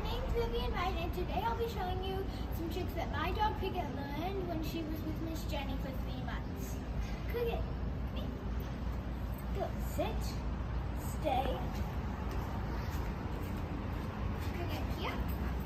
name's Vivian Wright, and today I'll be showing you some tricks that my dog Cricket learned when she was with Miss Jenny for 3 months. Cricket, come here. Go, sit, stay. Cricket, here.